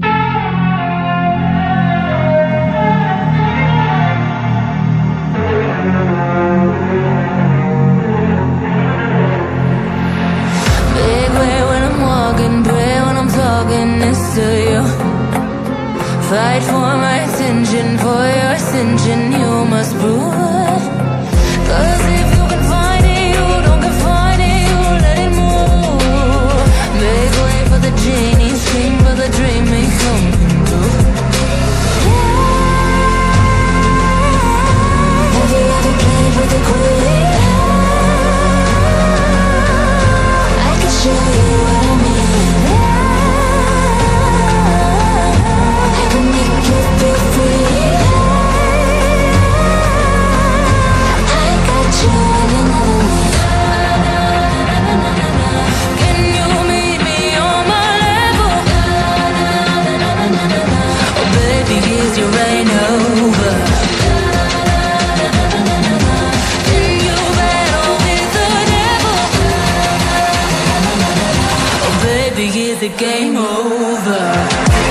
Fight for my attention, for your ascension, you must prove. Cause if you can find it, you don't confine it, you let it move. Make way for the genie, scream for the dream, may come true. Have you ever played with a queen? I can show you what I mean. The game over.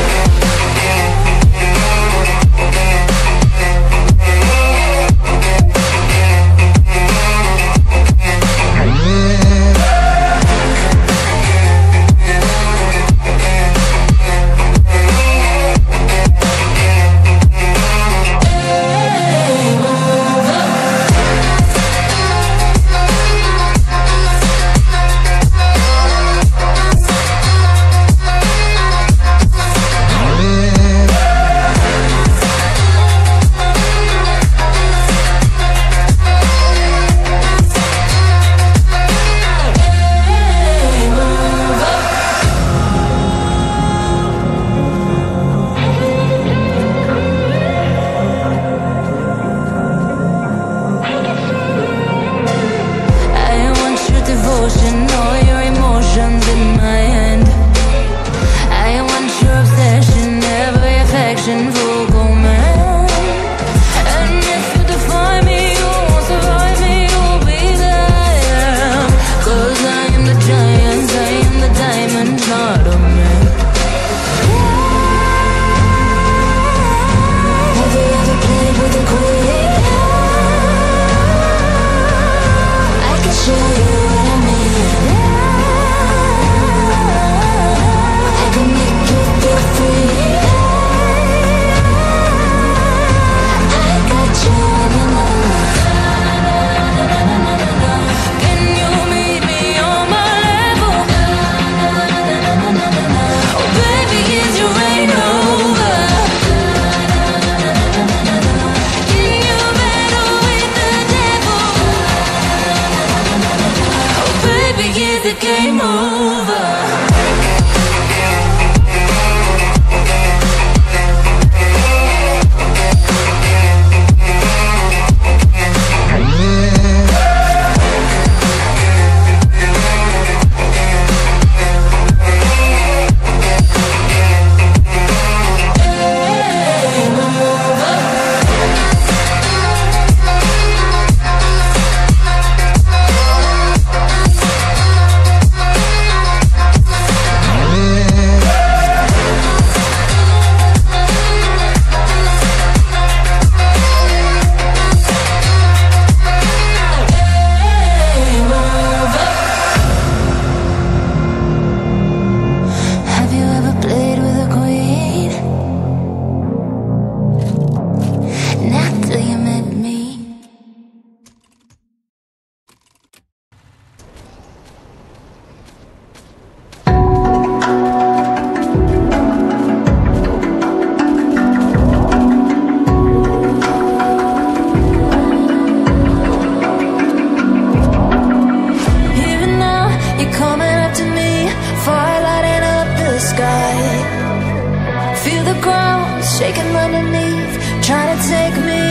shaking underneath, trying to take me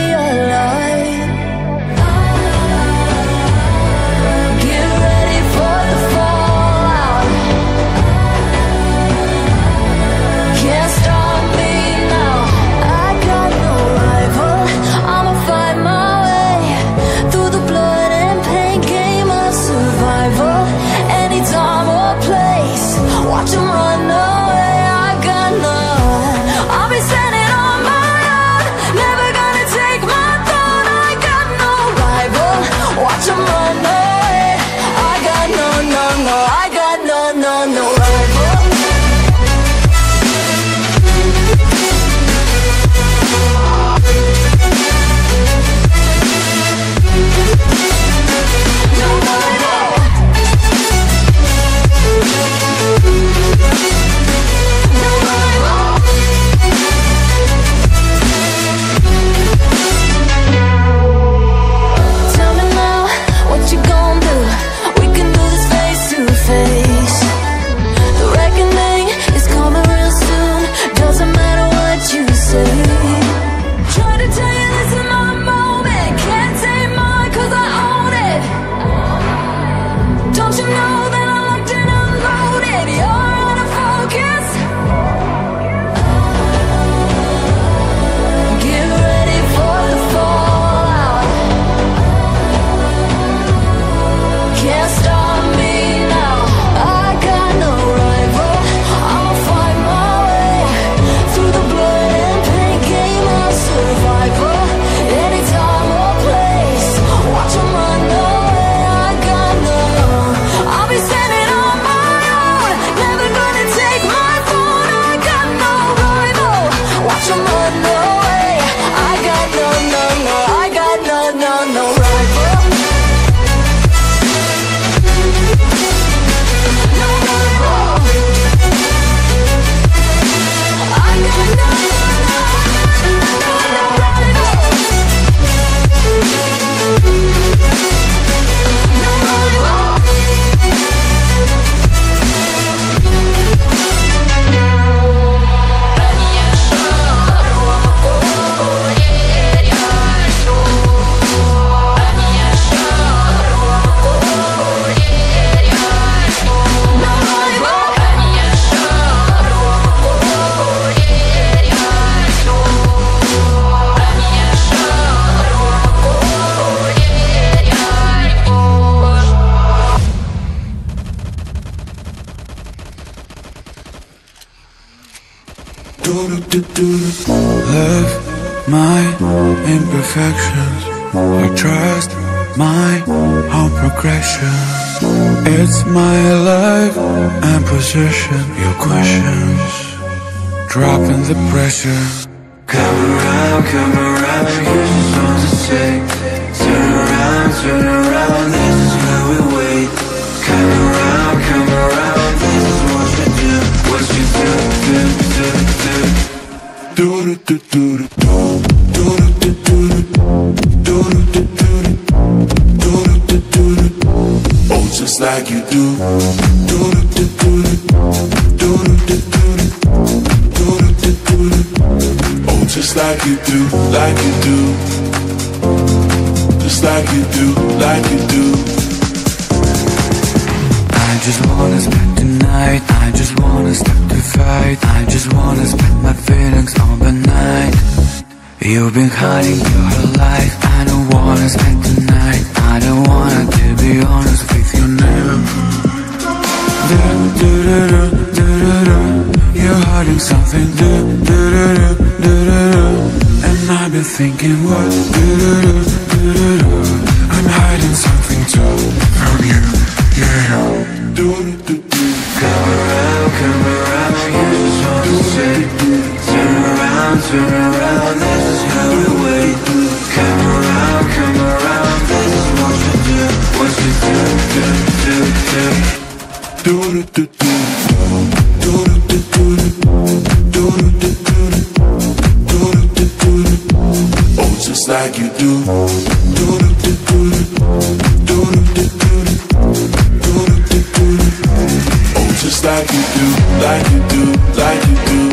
alive. Get ready for the fallout. Can't stop me now. I got no rival. I'ma fight my way through the blood and pain, game of survival. Any time or place, watch 'em run away. I got no Love my imperfections, I trust my own progression. It's my life and position. Your questions, dropping the pressure. Come around, you just want to say, turn around, this is where we wait. Come around, this is what you do, what you do. Oh, just like you do. Oh, just like you do, like you do. Just like you do, like you do. I just wanna spend the night, I just wanna start to fight, I just wanna spend my feelings on the night. You've been hiding your whole life, I don't wanna spend the night, I don't wanna, to be honest with you now. You're hiding something, and I've been thinking what, I'm hiding something too from you, yeah. Come around, you just want to say, turn around, this is how we wait. Come around, this is what you do, what you do. Oh, just like you do. Oh, just like you do, like you do, like you do.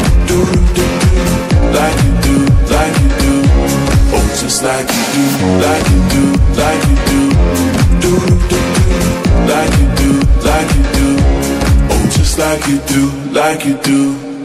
Like you do, like you do. Oh, just like you do, like you do, like you do. Like you do, like you do. Oh, just like you do, like you do.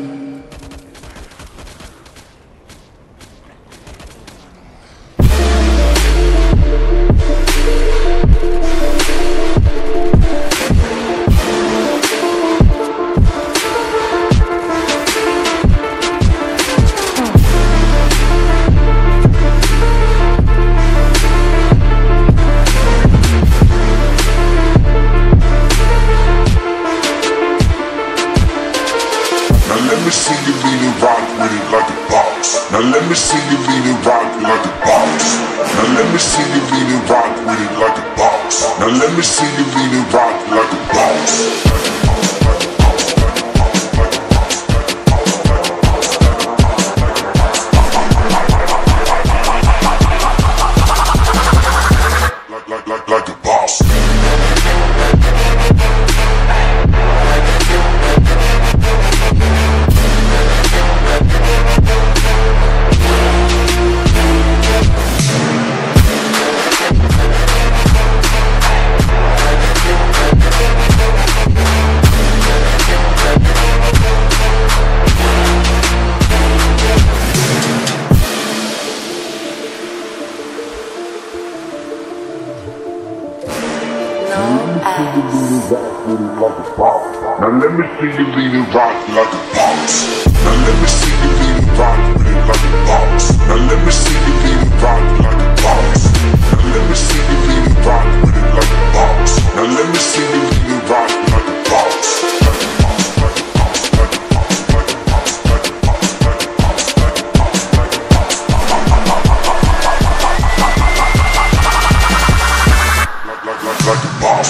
Now let me see you lean and rock like a boss. Now let me see you lean and rock with it like a boss. Now let me see you lean and rock like a boss. Like a boss. Now let me see you lean and rock like a boss. Now let me see you lean and rock with it like a boss. Now let me see you lean and rock like a boss. Now let me see you lean and rock with it like a boss. Now let me see you lean and rock like a boss. Like a boss.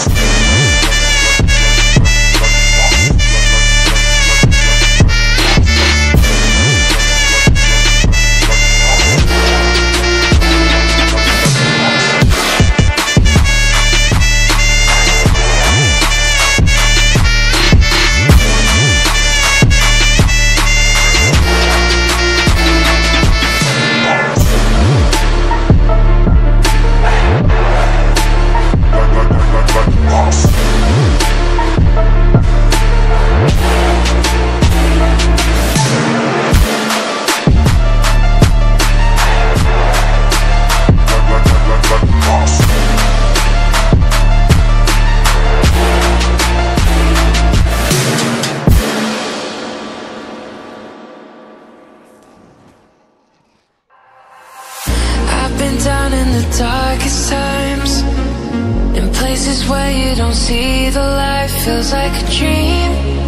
down in the darkest times, in places where you don't see the light. Feels like a dream.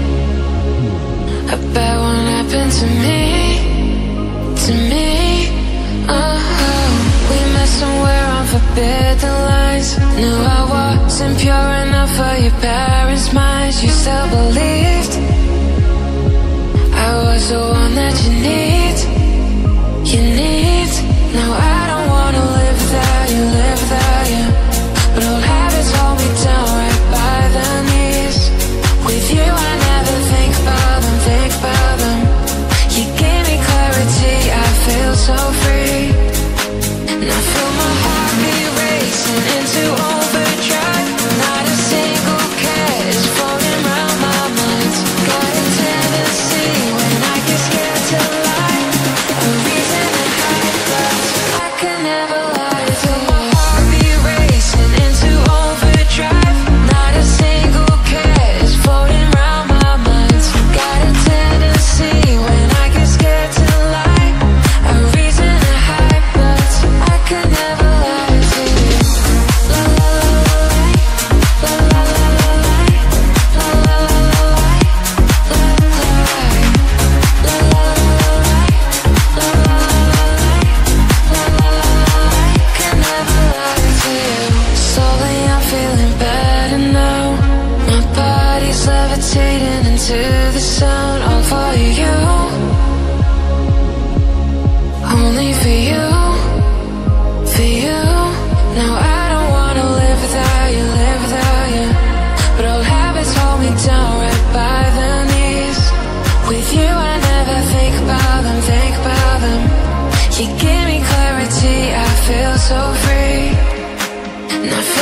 A bad one happened to me. We met somewhere on forbidden lines. Knew I wasn't pure enough for your parents' minds. You still believed I was the one that you need. Now I don't wanna live without you, but old habits hold me down right by the knees. With you I never think about them. You gave me clarity, I feel so free. And I feel my heart be racing into overdrive. Not a single care is floating around my mind. Got a tendency when I get scared to lie. A reason to hide, but I can never lie to you. My heart be racing into overdrive. Not a single care is floating around my mind. Got a tendency when I get scared to lie. A reason to hide, but I can never lie to you. La la la la la la la la la la can never lie to you. Slowly I'm feeling better now. My body's levitating into the sound. All for you, only for you. Now I don't wanna live without you, but old habits hold me down right by the knees. With you I never think about them. You give me clarity, I feel so free. And I